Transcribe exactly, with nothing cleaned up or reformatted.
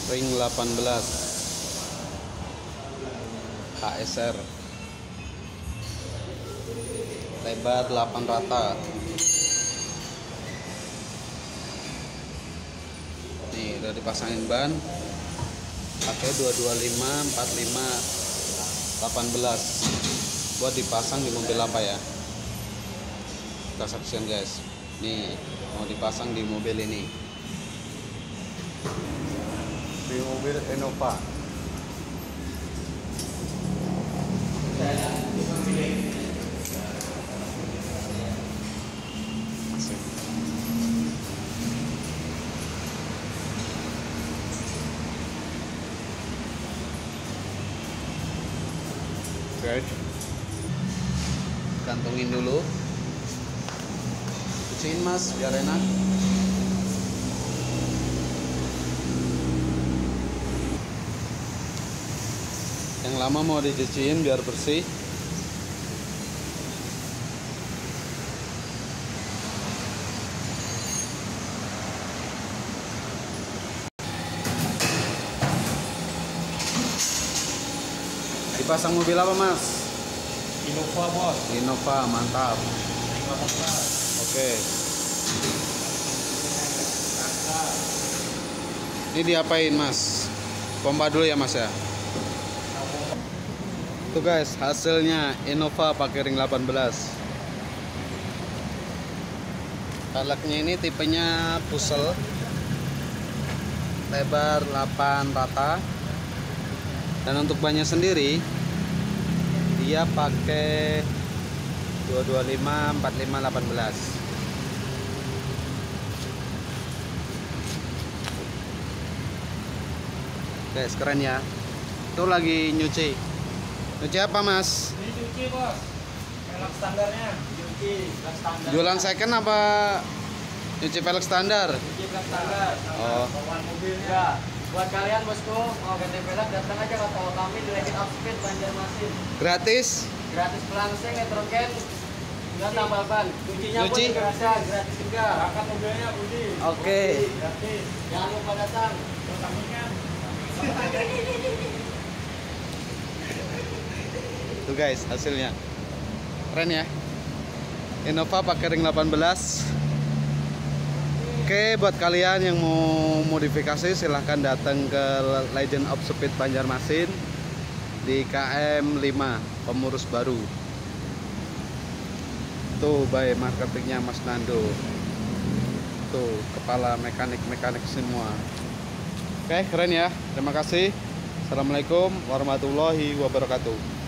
ring delapan belas H S R, lebar delapan rata. Nih udah dipasangin ban, pakai dua dua lima empat lima delapan belas buat dipasang di mobil apa ya, kita saksikan guys. Nih mau dipasang di mobil ini, di mobil Innova. Oke, kantongin dulu, cuciin mas biar enak. Yang lama mau dicuciin biar bersih. Dipasang mobil apa mas? Innova bos. Innova, mantap. Oke. Ini diapain mas? Pompa dulu ya mas ya. Tuh guys, hasilnya Innova pakai ring delapan belas. Velgnya ini tipenya pusel, lebar delapan rata. Dan untuk bannya sendiri dia pakai dua dua lima empat lima delapan belas. Guys, keren ya. Itu lagi nyuci. Nyuci apa mas? Ini cuci bos. Velg standarnya. Cuci velg standar. Jualan second apa nyuci velg standar? Cuci velg standar. Oh. Bawaan mobilnya. Buat kalian bosku mau ganti velg datang aja ke toko kami di Legend of Speed Banjarmasin. Gratis? Gratis pelangsing, nitrogen, dan tambal ban. Cucinya Cuci? pun gratis, gratis juga. Angkat mobilnya Budi. Oke. Gratis. Jangan lupa datang. Tuh guys, hasilnya keren ya. Innova pakai ring delapan belas. Oke, buat kalian yang mau modifikasi silahkan datang ke Legend of Speed Banjarmasin di K M lima Pemurus Baru. Tuh by marketingnya Mas Nando. Tuh kepala mekanik-mekanik semua. Oke, keren ya. Terima kasih. Assalamualaikum warahmatullahi wabarakatuh.